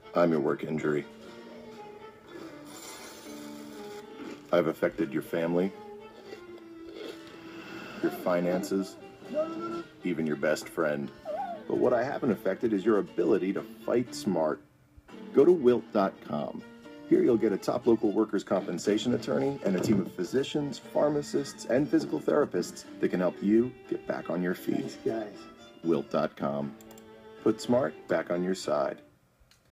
I'm your work injury. I've affected your family, your finances, even your best friend. But what I haven't affected is your ability to fight smart. Go to wilt.com. Here you'll get a top local workers' compensation attorney and a team of physicians, pharmacists, and physical therapists that can help you get back on your feet. Nice guys. Wilt.com. Put smart back on your side.